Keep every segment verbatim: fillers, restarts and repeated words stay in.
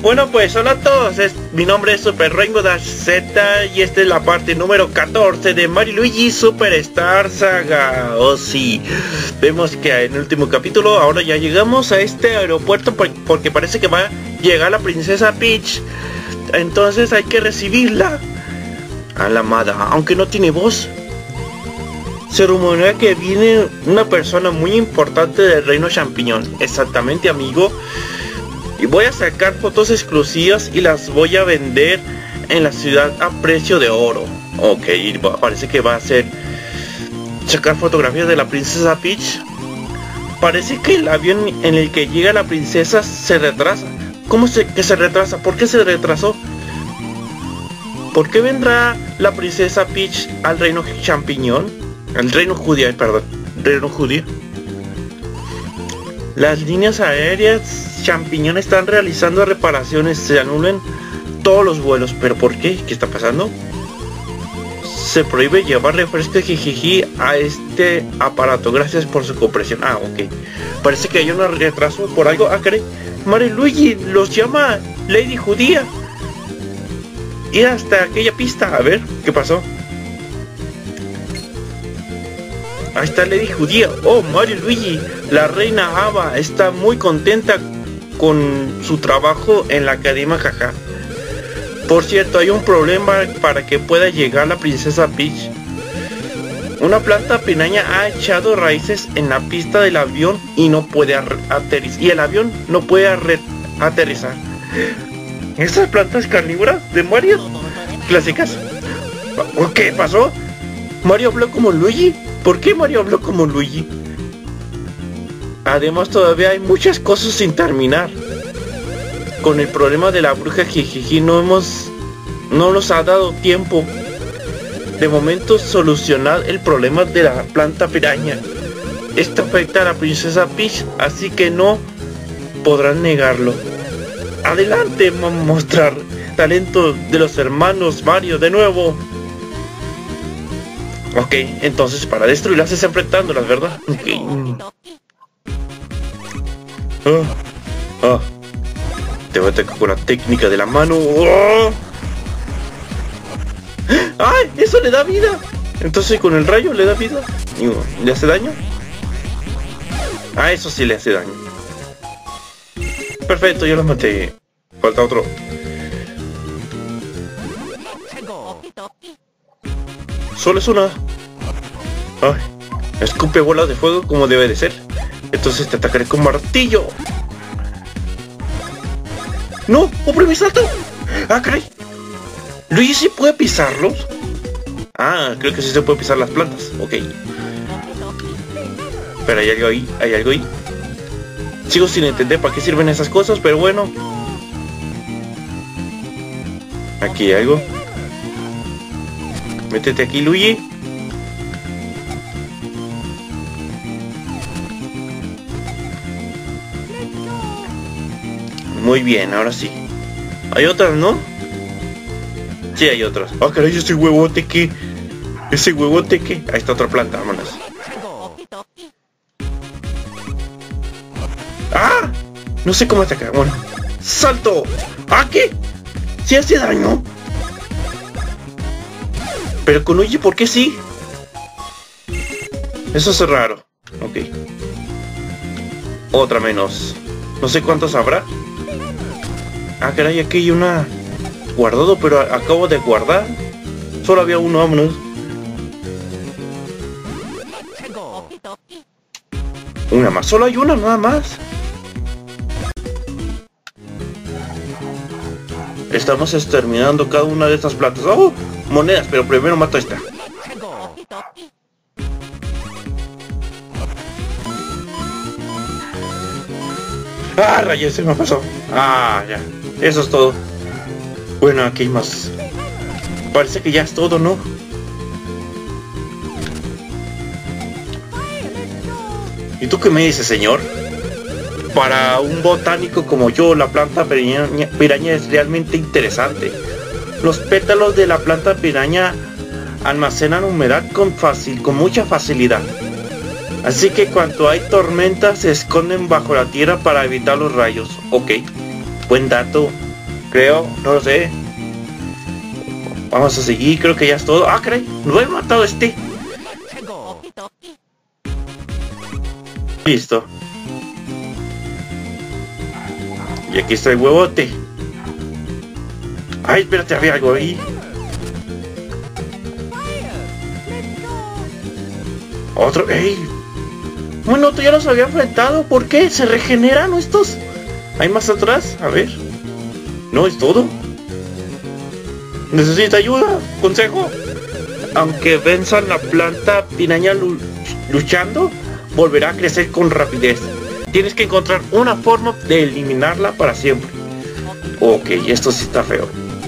Bueno, pues hola a todos, es, mi nombre es Super Rainbow Dash Z y esta es la parte número catorce de Mario y Luigi Superstar Saga. Oh sí, vemos que en el último capítulo ahora ya llegamos a este aeropuerto porque parece que va a llegar la princesa Peach. Entonces hay que recibirla a la amada, aunque no tiene voz. Se rumorea que viene una persona muy importante del reino champiñón. Exactamente, amigo. Y voy a sacar fotos exclusivas y las voy a vender en la ciudad a precio de oro. Ok, parece que va a ser sacar fotografías de la princesa Peach. Parece que el avión en el que llega la princesa se retrasa. ¿Cómo se, que se retrasa? ¿Por qué se retrasó? ¿Por qué vendrá la princesa Peach al reino champiñón? Al reino judío, perdón. Reino judío. Las líneas aéreas champiñón están realizando reparaciones, se anulan todos los vuelos. ¿Pero por qué? ¿Qué está pasando? Se prohíbe llevar refresco jijiji a este aparato. Gracias por su comprensión. Ah, ok. Parece que hay un retraso por algo. Ah, caray. Mario y Luigi los llama Lady Judía. Ir hasta aquella pista. A ver, ¿qué pasó? Ahí está Lady Judía. Oh, Mario y Luigi. La reina Ava está muy contenta con su trabajo en la academia, jaja. Por cierto, hay un problema para que pueda llegar la princesa Peach. Una planta piraña ha echado raíces en la pista del avión y no puede aterrizar. Y el avión no puede aterrizar. ¿Esas plantas carnívoras de Mario? Clásicas. ¿Qué pasó? ¿Mario habló como Luigi? ¿Por qué Mario habló como Luigi? Además todavía hay muchas cosas sin terminar. Con el problema de la bruja jijiji no hemos... no nos ha dado tiempo. De momento solucionar el problema de la planta piraña. Esto afecta a la princesa Peach, así que no podrán negarlo. Adelante, vamos a mostrar talento de los hermanos Mario de nuevo. Ok, entonces para destruirlas es enfrentándolas, ¿verdad? Ok. Oh, oh. Te voy a atacar con la técnica de la mano. Oh. ¡Ay! ¡Eso le da vida! Entonces con el rayo le da vida. ¿Le hace daño? Ah, eso sí le hace daño. Perfecto, ya los maté. Falta otro. Solo es una. Ay, escupe bolas de fuego como debe de ser. Entonces te atacaré con martillo. ¡No! ¡Hombre, mi salto! ¡Ah, caray! ¿Luigi sí puede pisarlos? Ah, creo que sí se puede pisar las plantas. Ok. Pero hay algo ahí, hay algo ahí. Sigo sin entender para qué sirven esas cosas, pero bueno. Aquí hay algo. Métete aquí, Luigi. Muy bien, ahora sí. Hay otras, ¿no? Sí, hay otras. Ah, caray, ese huevote que... Ese huevote que... Ahí está otra planta, vámonos. ¡Ah! No sé cómo atacar. Bueno. ¡Salto! ¿Ah, qué? ¿Sí hace daño? Pero con Luigi, ¿por qué sí? Eso es raro. Ok. Otra menos. No sé cuántos habrá. Ah, caray, aquí hay una... Guardado, pero acabo de guardar. Solo había uno, vámonos. Una más, solo hay una, nada más. Estamos exterminando cada una de estas plantas. ¡Oh! Monedas, pero primero mato a esta. ¡Ah, rayos! Se me pasó. Ah, ya. Eso es todo. Bueno, aquí hay más. Parece que ya es todo, ¿no? ¿Y tú qué me dices, señor? Para un botánico como yo, la planta piraña, piraña es realmente interesante. Los pétalos de la planta piraña almacenan humedad con, fácil, con mucha facilidad. Así que cuando hay tormentas se esconden bajo la tierra para evitar los rayos. Ok, buen dato. Creo, no lo sé. Vamos a seguir, creo que ya es todo. Ah, caray, lo he matado este. Listo. Y aquí está el huevote. Ay, espérate, había algo ahí. Otro, ey. Bueno, tú ya los había enfrentado. ¿Por qué? ¿Se regeneran estos? ¿Hay más atrás? A ver. No, es todo. Necesita ayuda. Consejo. Aunque venzan la planta piraña luchando, volverá a crecer con rapidez. Tienes que encontrar una forma de eliminarla para siempre. Ok, esto sí está feo.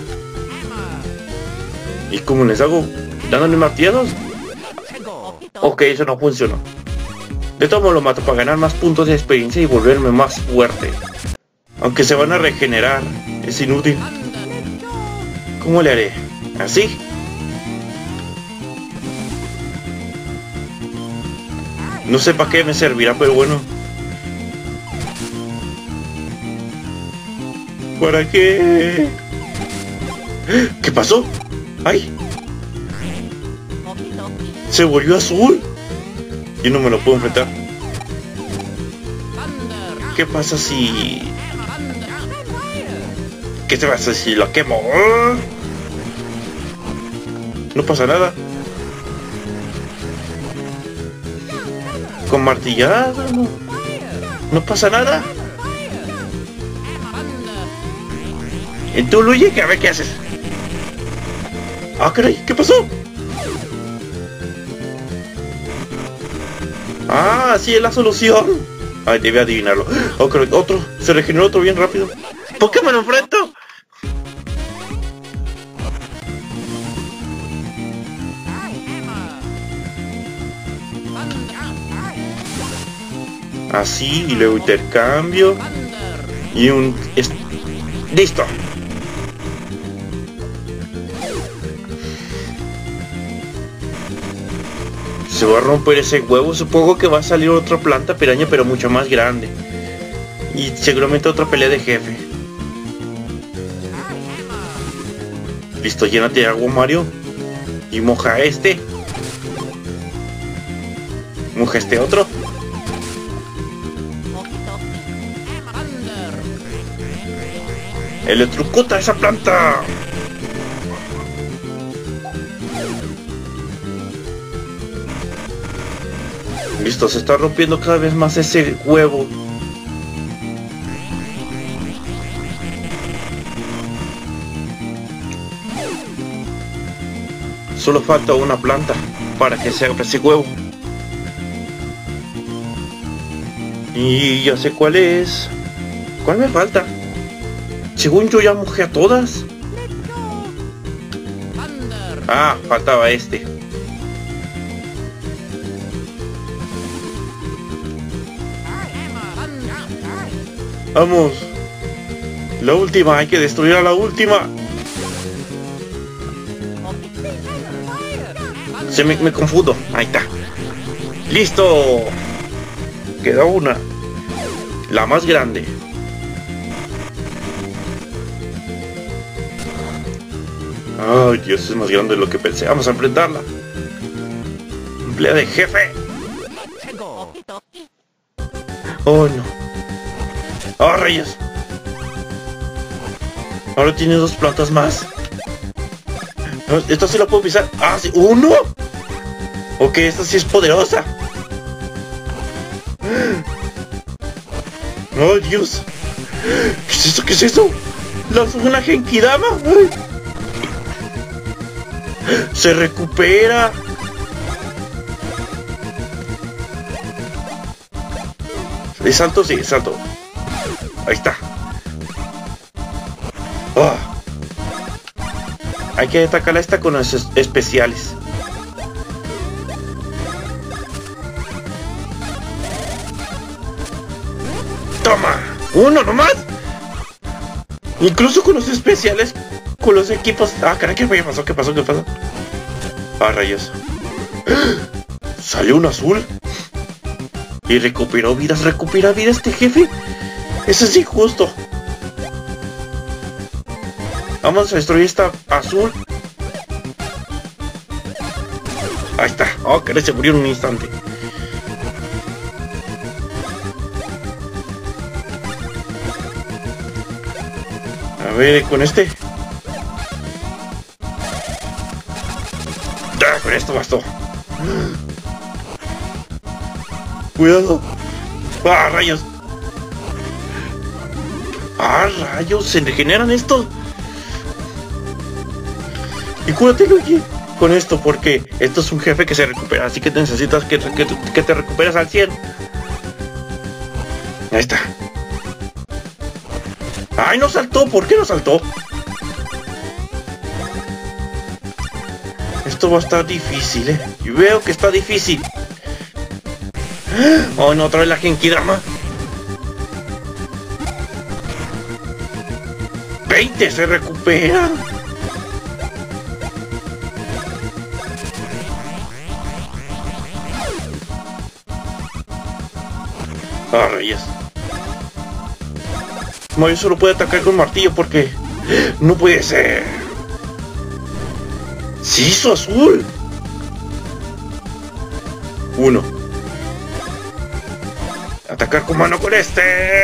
¿Y cómo les hago? ¿Dándole martillazos? Ok, eso no funcionó. De todo modo lo mato para ganar más puntos de experiencia y volverme más fuerte. Aunque se van a regenerar, es inútil. ¿Cómo le haré? ¿Así? No sé para qué me servirá, pero bueno. ¿Para qué? ¿Qué pasó? ¡Ay! Se volvió azul. Yo no me lo puedo enfrentar. ¿Qué pasa si... ¿Qué te pasa si lo quemo? No pasa nada. Con martillado no, no pasa nada. Y tú, Luigi, que a ver qué haces. Ah, caray, ¿qué pasó? Ah, sí, es la solución. Ay, debe adivinarlo. Oh, caray, otro, se regeneró otro bien rápido. ¿Por qué me lo enfrento? Así, y luego intercambio. Y un... Es... ¡Listo! Se va a romper ese huevo. Supongo que va a salir otra planta piraña, pero mucho más grande. Y seguramente otra pelea de jefe. Listo, llénate de agua, Mario. Y moja este. Moja este otro. Electrocuta esa planta. Listo, se está rompiendo cada vez más ese huevo. Solo falta una planta para que se abra ese huevo. Y ya sé cuál es. ¿Cuál me falta? Según yo ya mojé a todas. Ah, faltaba este. Vamos. La última, hay que destruir a la última. Se me, me confundo. Ahí está. Listo. Queda una. La más grande. Ay, Dios, es más grande de lo que pensé. Vamos a enfrentarla. Pelea de jefe. Oh, no. Oh, rayos. Ahora tiene dos plantas más. Esta sí la puedo pisar. Ah, sí. ¡Uno! Ok, esta sí es poderosa. Oh, Dios. ¿Qué es eso? ¿Qué es eso? Lanzó una Genkidama. Ay. Se recupera. ¿De salto? Sí, salto. Ahí está. Oh. Hay que atacar a esta con los es especiales. Toma. Uno nomás. Incluso con los especiales, con los equipos. Ah, caray, ¿qué pasó? ¿Qué pasó? ¿Qué pasó? Ah, rayos. Salió un azul. Y recuperó vidas. ¿Recupera vidas este jefe? Eso es injusto. Vamos a destruir esta azul. Ahí está. Oh, que se murió en un instante. A ver, con este. Ya, con esto bastó. Cuidado. Ah, rayos. Ah, rayos. Se regeneran estos. Y cúrate, Luigi, con esto, porque esto es un jefe que se recupera. Así que necesitas que, que, que te recuperes al cien. Ahí está. ¡Ay, no saltó! ¿Por qué no saltó? Esto va a estar difícil, ¿eh? Y veo que está difícil. ¡Oh, no! Otra vez la Genkidama. veinte se recupera. ¡Ah, rayos! Mario solo puede atacar con martillo porque... ¡No puede ser! ¡Se hizo azul! Uno. Atacar con mano con este.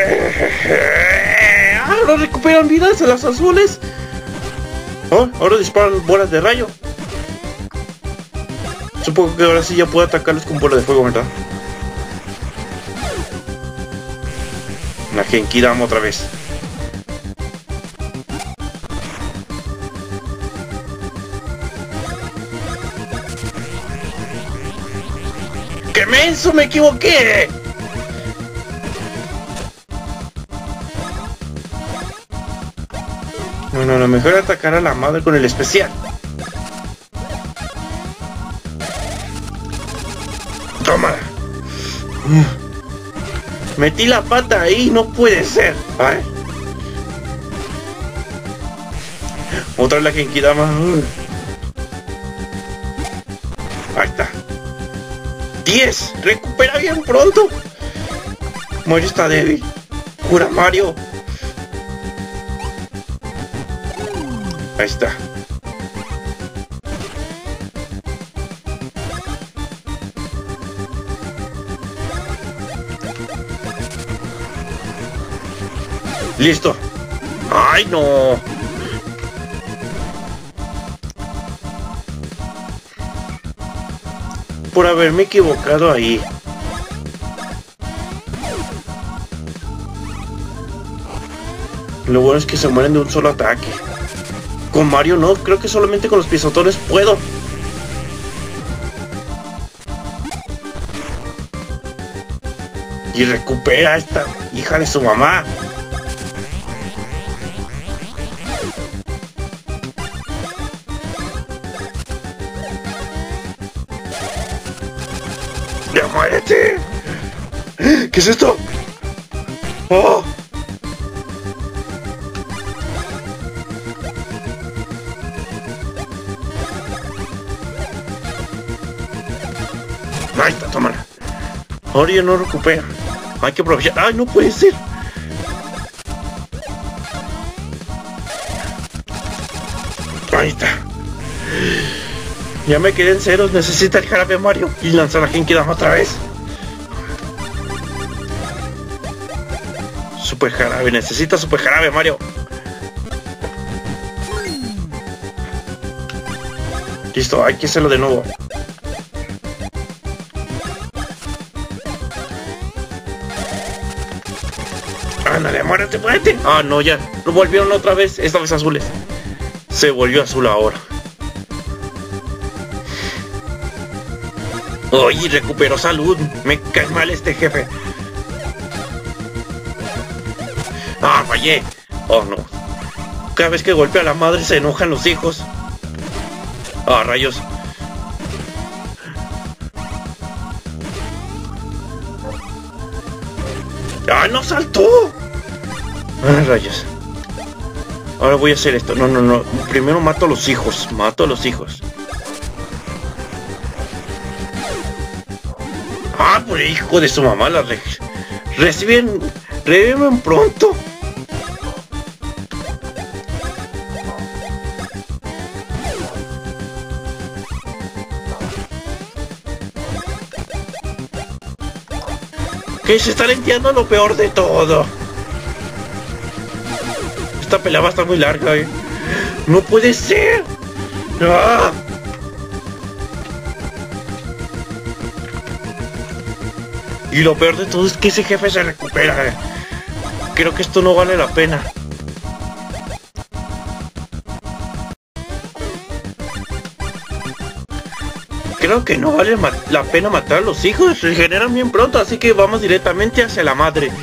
¡Ah! Ahora recuperan vidas en las azules. Oh, ahora disparan bolas de rayo. Supongo que ahora sí ya puedo atacarlos con bolas de fuego, ¿verdad? La Genkidama otra vez. ¡Qué menso! ¡Me equivoqué! No, no, no, mejor atacar a la madre con el especial. Toma. Metí la pata ahí, no puede ser. Ay. Otra vez la Genkidama. Ahí está. diez. Recupera bien pronto. Mario está débil. Cura Mario. Ahí está. Listo. ¡Ay, no! Por haberme equivocado ahí. Lo bueno es que se mueren de un solo ataque. Con Mario no, creo que solamente con los pisotones puedo. Y recupera a esta hija de su mamá. ¡Ya muérete! ¿Qué es esto? ¡Oh! Ahí está, tómala. Ahora ya no recupera. Hay que aprovechar. ¡Ay, no puede ser! Ahí está. Ya me quedé en ceros. Necesita el jarabe Mario. Y lanzar a Genkidama otra vez. Super jarabe. Necesita super jarabe Mario. Listo, hay que hacerlo de nuevo. Ándale, muérete, muérete. Ah, no, ya. Lo volvieron otra vez. Esta vez azules. Se volvió azul ahora. Oye, recuperó salud. Me cae mal este jefe. Ah, fallé. Oh, no. Cada vez que golpea a la madre se enojan los hijos. Ah, rayos. ¡Ah, no saltó! Ah, rayos. Ahora voy a hacer esto. No, no, no. Primero mato a los hijos. Mato a los hijos. Ah, por el hijo de su mamá. La re reciben. Reviven pronto. Que se está lenteando lo peor de todo. Esta pelea va a estar muy larga, eh. No puede ser. ¡Ah! Y lo peor de todo es que ese jefe se recupera, eh. Creo que esto no vale la pena. Creo que no vale la pena matar a los hijos. Se regeneran bien pronto, así que vamos directamente hacia la madre.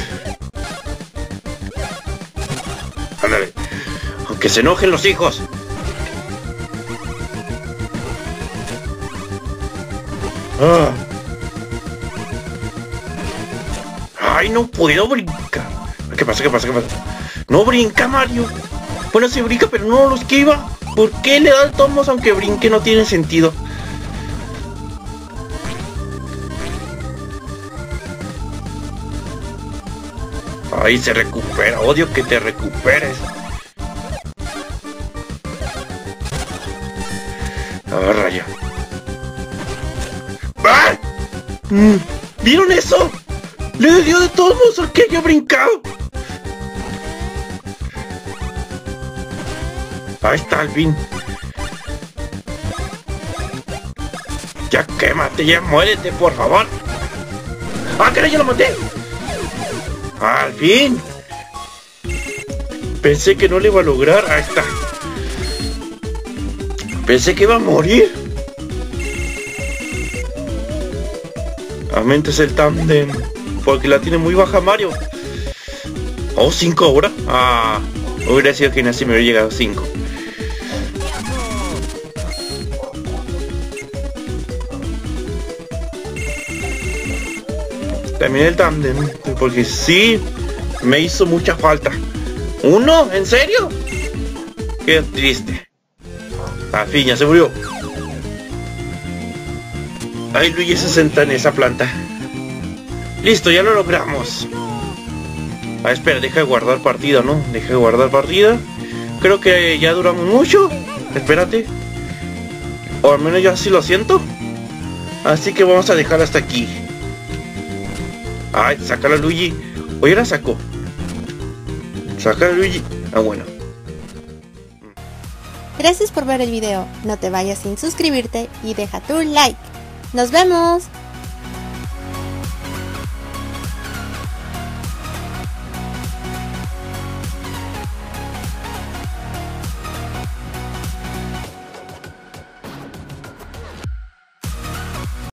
Ándale. Aunque se enojen los hijos. Ah. Ay, no puedo brincar. ¿Qué pasa? ¿Qué pasa? ¿Qué pasa? No brinca, Mario. Bueno, sí brinca, pero no lo esquiva. ¿Por qué le da el tomos aunque brinque? No tiene sentido. Ay, se recupera. Odio que te recuperes. Ah, raya. ¡Ah! ¿Vieron eso? Le dio de todos modos al que haya brincado. Ahí está, al fin. Ya quémate, ya muérete, por favor. ¡Ah, caray, ya lo maté! ¡Al fin! Pensé que no le iba a lograr. Ahí está. Pensé que iba a morir. Aumentes el tándem. Porque la tiene muy baja Mario. Oh, cinco ahora. Ah, hubiera sido que así me hubiera llegado cinco. También el tándem. Porque sí, me hizo mucha falta. ¿Uno? ¿En serio? Qué triste. Al fin, ya se murió. Ay, Luigi se senta en esa planta. Listo, ya lo logramos. Ah, espera, deja de guardar partida, ¿no? Deja de guardar partida. Creo que ya duramos mucho. Espérate. O al menos yo así lo siento. Así que vamos a dejar hasta aquí. Ay, saca la Luigi. Oye, la sacó. Saca la Luigi. Ah, bueno. Gracias por ver el video. No te vayas sin suscribirte y deja tu like. ¡Nos vemos!